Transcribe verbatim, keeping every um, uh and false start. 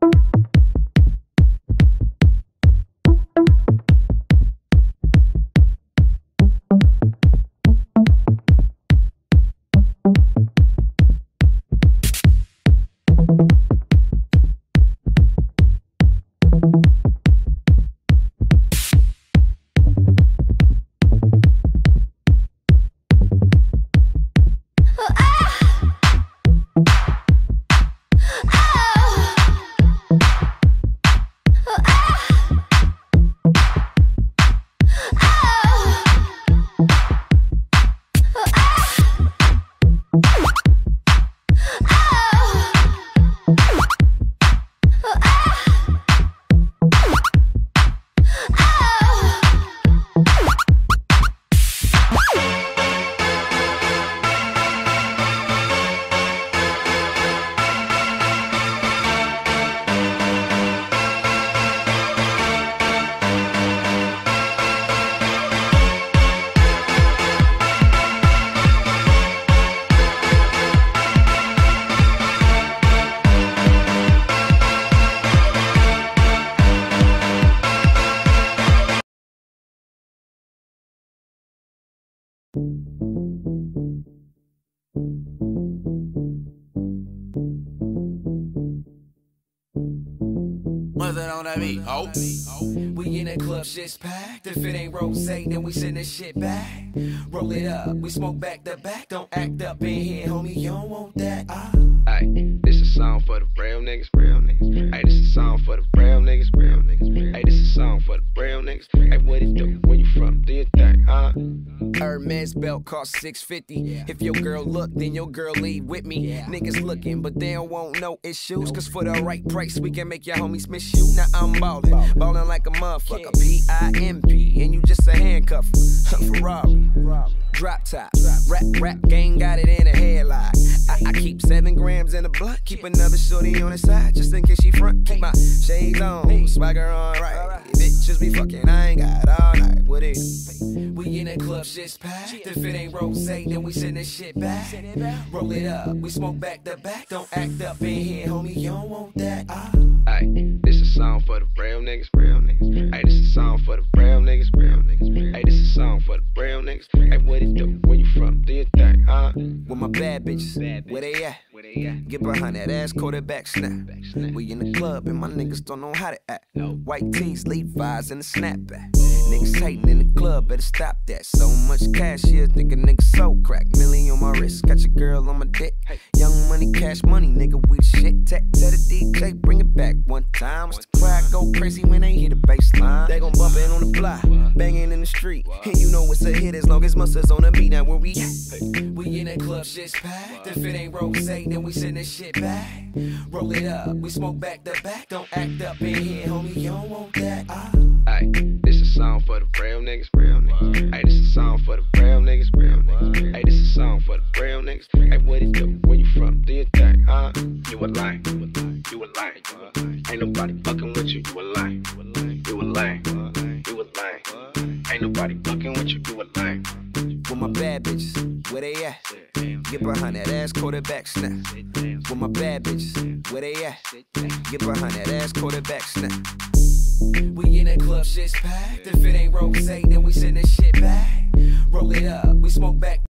What's it on that beat? Oh. We in the club, shit's packed. If it ain't rose, then we send this shit back. Roll it up, we smoke back to back. Don't act up in here, homie, you don't want that. Ah. Ay, this a song for the real niggas, real niggas. Ay, this a song for the real niggas, real niggas. Ay, this a song for the real niggas. Ay, what it do? Where you from? Do you think, huh? Hermes belt cost six fifty. If your girl look, then your girl leave with me. Niggas looking, but they don't want no issues. Cause for the right price, we can make your homies miss you. Now I'm ballin', ballin' like a motherfucker. P I M P, and you just a handcuffer. Ferrari, drop top, rap, rap gang got it in a headlock. I, I keep seven grams in a blunt, keep another shorty on the side, just in case she front. Keep my shades on, swagger on right. Bitches be fucking, I ain't got all night. What it? We in the club, shit's packed. If it ain't rose, then we send this shit back. Roll it up, we smoke back to back. Don't act up in here, homie, you don't want that. Ah. Ay, this a song for the real niggas, real niggas. Ay, this a song for the real niggas, real niggas. Ay, this a song for the real niggas. Ay, what it do? Where you from? Do you think, huh? With my bad bitches, where they at? Get behind that ass, quarterback snap. We in the club and my niggas don't know how to act. White tees, Levi's, and a snapback. Niggas hating in the club, better stop that. So much cash here, think a nigga so crack. Million on my wrist, got your girl on my dick. Young money, cash money, nigga, we the shit. Tech, tell the D J, bring it back one time. Watch the crowd go crazy when they hear the bass line. They gon' bump it on the block, banging in the street. And you know it's a hit as long as mustard's on the beat. Now where we at? We in the club, shit's packed. If it ain't rose, then we send this shit back. Roll it up, we smoke back to back. Don't act up in here, homie, you don't want that. Ah. Ay, this a song for the real niggas, real niggas. Ay, this a song for the real niggas, real niggas. Ay, this a song for the real niggas. Ay, what it do? Where you from? Do you think, huh? You a lie, you a lie. Ain't nobody fucking with you, you a lie. You a lie, you a lie. Ain't nobody fucking with you, you a lie. With my bad bitches, where they at? Get behind that ass, quarterback snap. With my bad bitches, where they at? Get behind that ass, quarterback snap. We in the club, shit's packed. If it ain't rose, then we send this shit back. Roll it up, we smoke back.